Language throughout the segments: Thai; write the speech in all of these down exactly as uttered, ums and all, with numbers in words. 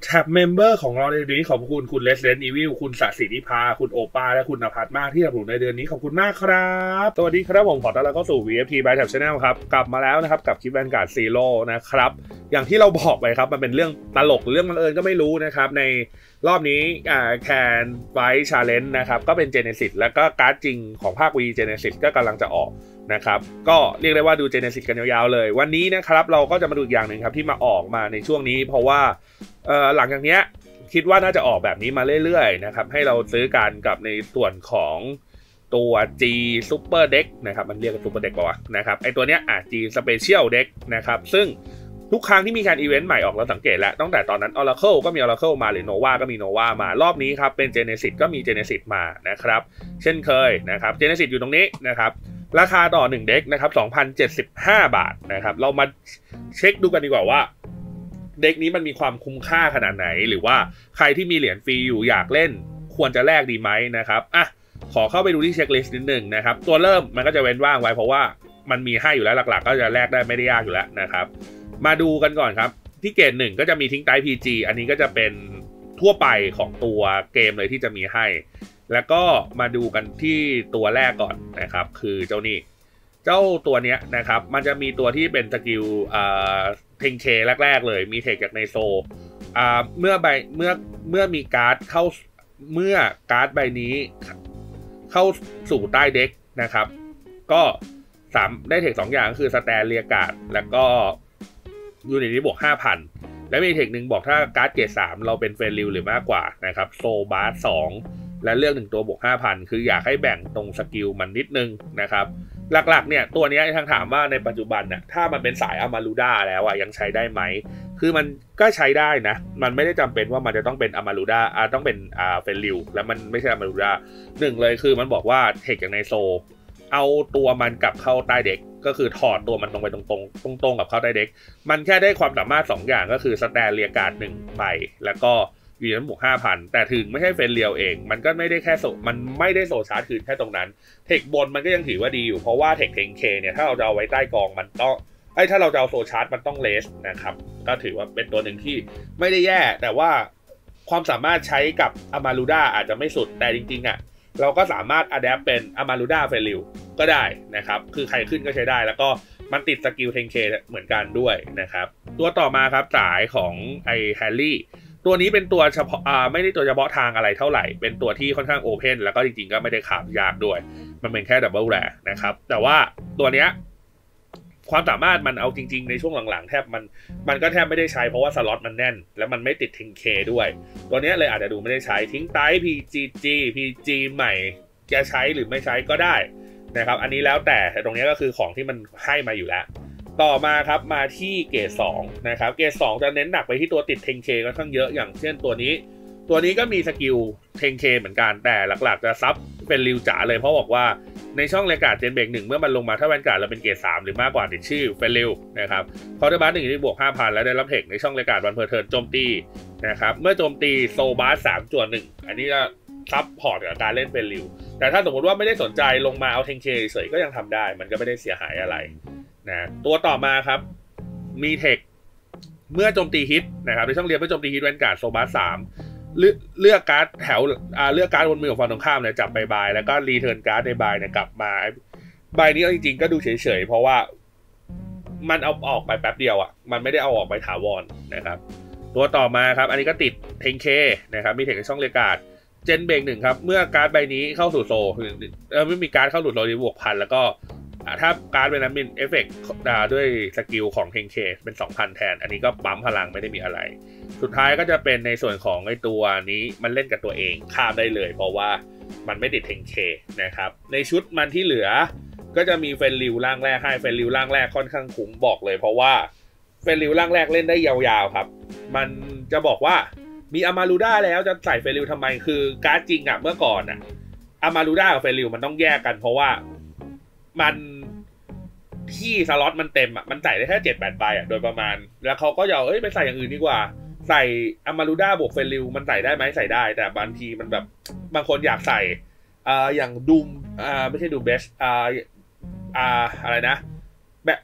แท็บเมมเบอร์ของเราในเดือนนี้ขอบคุณคุณ Resident Evil คุณสศิริภาคุณโอป้าและคุณนภัสมากที่สนับสนุนในเดือนนี้ขอบคุณมากครับสวัสดีครับผมขอต้อนรับเข้าสู่ วี เอฟ ที by Tab Channel ครับกลับมาแล้วนะครับกับคลิป Vanguard Zero นะครับอย่างที่เราบอกไปครับมันเป็นเรื่องตลกเรื่องบังเอิญก็ไม่รู้นะครับในรอบนี้อ่าแคนไฟชาเลนจ์นะครับก็เป็น Genesis แล้วก็การ์ดจริงของภาค V Genesis ก็กำลังจะออกนะครับก็เรียกได้ว่าดู Genesis กันยาวๆเลยวันนี้นะครับเราก็จะมาดูอีกอย่างหนึ่งครับที่มาออกมาในช่วงนี้เพราะว่าเอ่อหลังจากเนี้ยคิดว่าน่าจะออกแบบนี้มาเรื่อยๆนะครับให้เราซื้อกันกับในส่วนของตัว G Super Deck นะครับมันเรียกกัน Super Deck ป่าวะนะครับไอตัวเนี้ยอ่ะ G Special Deck นะครับซึ่งทุกครั้งที่มีการอีเวนต์ใหม่ออกเราสังเกตแล้วตั้งแต่ตอนนั้น Oracle ก็มี Oracle มาหรือ Nova ก็มี Nova มารอบนี้ครับเป็น Genesis ก็มี Genesis มานะครับเช่นเคยนะครับ Genesis อยู่ตรงนี้นะครับราคาต่อหนึ่งเด็กนะครับ สองพันเจ็ดสิบห้า บาทนะครับเรามาเช็คดูกันดีกว่าว่าเด็กนี้มันมีความคุ้มค่าขนาดไหนหรือว่าใครที่มีเหรียญฟรีอยู่อยากเล่นควรจะแลกดีไหมนะครับอ่ะขอเข้าไปดูที่เช็คลิสต์นิดหนึ่งนะครับตัวเริ่มมันก็จะเว้นว่างไว้เพราะว่ามันมีให้อยู่แล้วหลักๆก็จะแลกได้ไม่ได้ยากอยู่แล้วนะครับมาดูกันก่อนครับที่เกรดหนึ่งก็จะมีทิ้งไต พี จี อันนี้ก็จะเป็นทั่วไปของตัวเกมเลยที่จะมีให้แล้วก็มาดูกันที่ตัวแรกก่อนนะครับคือเจ้านี่เจ้าตัวเนี้ยนะครับมันจะมีตัวที่เป็นสกิลอ่าเทงเคแรกๆเลยมีเทคจากในโซอ่าเมื่อใบเมื่อเมื่อมีการ์ดเข้าเมื่อการ์ดใบนี้เข้าสู่ใต้เด็กนะครับก็สามได้เทคสองอย่างคือสแตนเรียการ์ดแล้วก็ยูนิตนี้บวก ห้าพัน และมีเทคหนึ่งบอกถ้าการ์ดเกรดสามเราเป็นเฟรนลิวหรือมากกว่านะครับโซบาร์สองและเลือกหนึ่งตัวบวก ห้าพัน คืออยากให้แบ่งตรงสกิลมันนิดนึงนะครับหลักๆเนี่ยตัวนี้ทางถามว่าในปัจจุบันน่ะถ้ามันเป็นสายอามารูด้าแล้วอ่ะยังใช้ได้ไหมคือมันก็ใช้ได้นะมันไม่ได้จำเป็นว่ามันจะต้องเป็นอามารูด้าอ่าต้องเป็นอ่าเฟรนลิวแล้วมันไม่ใช่อามารูด้าหนึ่งเลยคือมันบอกว่าเทคจากในโซเอาตัวมันกลับเข้าใต้เด็กก็คือถอดตัวมันตรงไปตรงๆตรงๆกับเข้าใต้เด็กมันแค่ได้ความสามารถสองอย่างก็คือสแตนเรียการ์ดหนึ่งใบแล้วก็อยู่ในบวก ห้าพัน แต่ถึงไม่ใช่เฟรนเรียวเองมันก็ไม่ได้แค่โซมันไม่ได้โซชาร์จคืนแค่ตรงนั้นเทคบนมันก็ยังถือว่าดีอยู่เพราะว่าเทคเทงเคเนี่ยถ้าเราจะเอาไว้ใต้กองมันต้องไอ้ถ้าเราจะเอาโซชาร์จมันต้องเลสนะครับก็ถือว่าเป็นตัวหนึ่งที่ไม่ได้แย่แต่ว่าความสามารถใช้กับอามารูด้าอาจจะไม่สุดแต่จริงๆอ่ะเราก็สามารถอัดแอปเป็นอามารูด้าเฟรนลิวก็ได้นะครับคือใครขึ้นก็ใช้ได้แล้วก็มันติดสกิลเทงเคเหมือนกันด้วยนะครับตัวต่อมาครับสายของไอแฮร์รี่ตัวนี้เป็นตัวเฉพาะอ่าไม่ได้ตัวเฉพาะทางอะไรเท่าไหร่เป็นตัวที่ค่อนข้างโอเพนแล้วก็จริงๆก็ไม่ได้ขาบยากด้วยมันเป็นแค่ดับเบิลแรร์นะครับแต่ว่าตัวเนี้ยความสามารถมันเอาจริงๆในช่วงหลังๆแทบมันมันก็แทบไม่ได้ใช้เพราะว่าสล็อตมันแน่นแล้วมันไม่ติดทิ้งเคด้วยตัวนี้เลยอาจจะดูไม่ได้ใช้ทิ้งไต พี จี จี พี จี ใหม่จะใช้หรือไม่ใช้ก็ได้นะครับอันนี้แล้วแต่แต่ตรงนี้ก็คือของที่มันให้มาอยู่แล้วต่อมาครับมาที่เกรดสองนะครับเกรดสองจะเน้นหนักไปที่ตัวติดเทงเคค่อนข้างเยอะอย่างเช่นตัวนี้ตัวนี้ก็มีสกิลเทงเคเหมือนกันแต่หลักๆจะซับเป็นริวจ๋าเลยเพราะบอกว่าในช่องเรกาดเจนเบรกหนึ่งเมื่อมันลงมาถ้าแวนการ์ดเราเป็นเกรดสามหรือมากกว่าติดชื่อเฟรนลิวนะครับคอร์เตอร์บัสหนึ่งที่บวก ห้าพัน แล้วได้รับเทคในช่องเรกาดวันเพอร์เทิร์นโจมตีนะครับเมื่อโจมตีโซบาสสามจวนหนึ่งอันนี้ก็ซับพอร์ตกับการเล่นเฟรนลิวแต่ถ้าสมมติว่าไม่ได้สนใจลงมาเอาเทงเคเฉยก็ยังทำได้มันก็ไม่ได้เสียหายอะไรนะตัวต่อมาครับมีเทคเมื่อโจมตีฮิตนะครับในช่องเรียนเมื่อโจมตีฮิตแวนการ์ดโซบาสสามเลือกเลือกการ์ดแถวอ่าเลือกการ์ดบนมือของฝั่งตรงข้ามเนี่ยจับไปบายแล้วก็รีเทิร์นการ์ดในบายเนี่ยกลับมาใบนี้จริงๆก็ดูเฉยๆเพราะว่ามันเอาออกไปแป๊บเดียวอ่ะมันไม่ได้เอาออกไปถาวรนะครับตัวต่อมาครับอันนี้ก็ติดเทงเคนะครับมีเทคในช่องเรียการ์ดเจนเบรกหนึ่งครับเมื่อการ์ดใบนี้เข้าสู่โซเออไม่มีการ์ดเข้าสู่โซบวกพันแล้วก็ถ้าการ์ดเป็นนั้นเป็นเอฟเฟกต์ด้วยสกิลของเทงเคเป็น สองพัน แทนอันนี้ก็ปั๊มพลังไม่ได้มีอะไรสุดท้ายก็จะเป็นในส่วนของไอตัวนี้มันเล่นกับตัวเองข้ามได้เลยเพราะว่ามันไม่ติดเทงเคนะครับในชุดมันที่เหลือก็จะมีเฟรนลิวร่างแรกให้เฟรนลิวร่างแรกค่อนข้างคุ้มบอกเลยเพราะว่าเฟรนลิวร่างแรกเล่นได้ยาวๆครับมันจะบอกว่ามีอามารูด้าแล้วจะใส่เฟรนลิวทำไมคือการ์ดจริงอะเมื่อก่อนอะอามารูด้ากับเฟรนลิวมันต้องแยกกันเพราะว่ามันที่สล็อตมันเต็มอ่ะมันใส่ได้แค่เจ็ดแปดใบอ่ะโดยประมาณแล้วเขาก็จะเอ้ยไปใส่อย่างอื่นดีกว่าใส่อามารูด้าบวกเฟรนลิวมันใส่ได้ไหมใส่ได้แต่บางทีมันแบบบางคนอยากใส่อ่าอย่างดูมอ่าไม่ใช่ดูเบสอ่าอ่าอะไรนะแบบ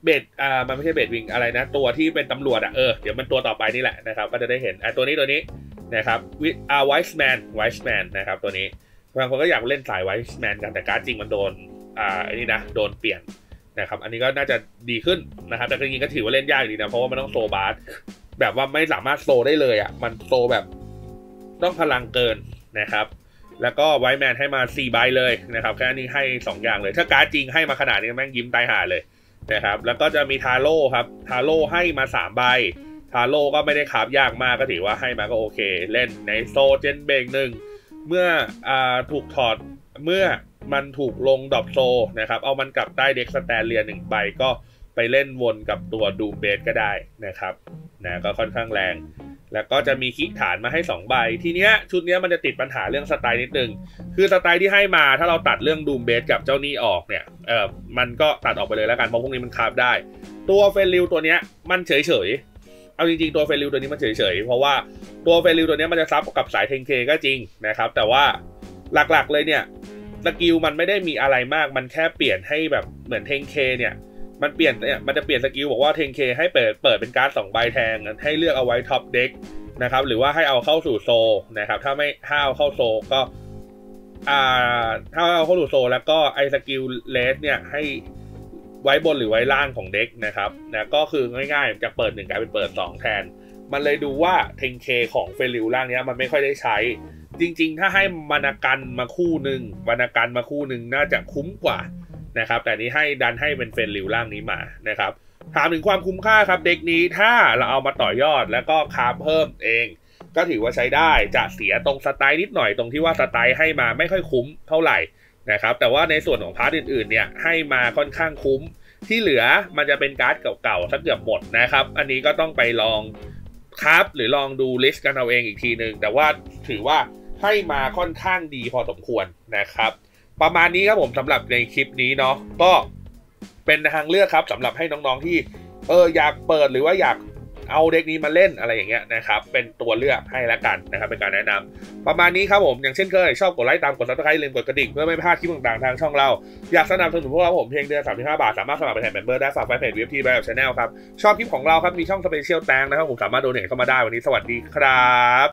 เบดอ่ามันไม่ใช่เบดวิงอะไรนะตัวที่เป็นตำรวจอ่ะเออเดี๋ยวมันตัวต่อไปนี่แหละนะครับก็จะได้เห็นอ่ะตัวนี้ตัวนี้นะครับวิอ่าไวส์แมนไวส์แมนนะครับตัวนี้บางคนก็อยากเล่นสายไวส์แมนกันแต่การ์ดจริงมันโดนอ่าไอ้นี่นะโดนเปลี่ยนนะครับอันนี้ก็น่าจะดีขึ้นนะครับแต่จริงๆก็ถือว่าเล่นยากดีนะเพราะว่ามันต้องโซบาร์แบบว่าไม่สามารถโซได้เลยอ่ะมันโซแบบต้องพลังเกินนะครับแล้วก็ไวท์แมนให้มาสี่ใบเลยนะครับแค่นี้ให้สองอย่างเลยถ้าการ์ดจริงให้มาขนาดนี้แม่งยิ้มตายห่าเลยนะครับแล้วก็จะมีทาโร่ครับทาโร่ให้มาสามใบทาโร่ก็ไม่ได้คาบยากมากก็ถือว่าให้มาก็โอเคเล่นในโซเจนเบงหนึ่งเมื่ออ่าถูกถอดเมื่อมันถูกลงดรอปโซนะครับเอามันกลับใต้เด็กสแตนเลียหนึ่งใบก็ไปเล่นวนกับตัวดูมเบสก็ได้นะครับนะก็ค่อนข้างแรงแล้วก็จะมีคิกฐานมาให้สองใบทีเนี้ยชุดเนี้ยมันจะติดปัญหาเรื่องสไตล์นิดนึงคือสไตล์ที่ให้มาถ้าเราตัดเรื่องดูมเบสกับเจ้านี่ออกเนี่ยเออมันก็ตัดออกไปเลยแล้วกันเพราะพวกนี้มันคาบได้ตัวเฟลลิวตัวเนี้ยมันเฉยเฉยเอาจริงๆตัวเฟลลิวตัวนี้มันเฉยเฉยเพราะว่าตัวเฟลลิวตัวนี้มันจะซับกับสายเทนเคก็จริงนะครับแต่ว่าหลักๆเลยเนี่ยสกิลมันไม่ได้มีอะไรมากมันแค่เปลี่ยนให้แบบเหมือนเทนเคเนี่ยมันเปลี่ยนเนี่ยมันจะเปลี่ยนสกิลบอกว่าเทนเคให้เปิดเปิดเป็นการ์ดสองใบแทงให้เลือกเอาไว้ท็อปเด็กนะครับหรือว่าให้เอาเข้าสู่โซนะครับถ้าไม่ถ้าเอาเข้าโซก็อ่าถ้าเอาเข้าสู่โซแล้วก็ไอสกิลเลสเนี่ยให้ไว้บนหรือไว้ล่างของเด็กนะครับนะก็คือง่ายๆจะเปิดหนึ่งกลายเป็นเปิดสองแทนมันเลยดูว่าเทนเคของเฟลิวล่างนี้มันไม่ค่อยได้ใช้จริงๆถ้าให้วรรณกันมาคู่หนึ่งวรรณกันมาคู่หนึ่งน่าจะคุ้มกว่านะครับแต่นี้ให้ดันให้เป็นเฟลิวล่างนี้มานะครับถามถึงความคุ้มค่าครับเด็กนี้ถ้าเราเอามาต่อยอดแล้วก็คราฟเพิ่มเองก็ถือว่าใช้ได้จะเสียตรงสไตล์นิดหน่อยตรงที่ว่าสไตล์ให้มาไม่ค่อยคุ้มเท่าไหร่นะครับแต่ว่าในส่วนของพาร์ทอื่นๆเนี่ยให้มาค่อนข้างคุ้มที่เหลือมันจะเป็นการ์ดเก่าๆสักเกือบหมดนะครับอันนี้ก็ต้องไปลองครับหรือลองดูลิสต์กันเอาเองอีกทีนึงแต่ว่าถือว่าให้มาค่อนข้างดีพอสมควรนะครับประมาณนี้ครับผมสำหรับในคลิปนี้เนาะก็เป็นทางเลือกครับสำหรับให้น้องๆที่เอออยากเปิดหรือว่าอยากเอาเด็กนี้มาเล่นอะไรอย่างเงี้ยนะครับเป็นตัวเลือกให้ละกันนะครับเป็นการแนะนำประมาณนี้ครับผมอย่างเช่นเคยชอบกดไลค์ตามกดซับสไครต์ลืมกดกระดิ่งเพื่อไม่พลาดคลิปต่างๆทางช่องเราอยากสนับสนุนพวกเราผมเพียงเดือนสามสิบห้าบาทสามารถสมัครเป็นแทนเมมเบอร์ได้ฝากแฟนเพจ วี เอฟ ที Buy Up Channel ครับชอบคลิปของเราครับมีช่องสเปเชียลแตงนะครับผมสามารถโดเนทเข้ามาได้วันนี้สวัสดีครับ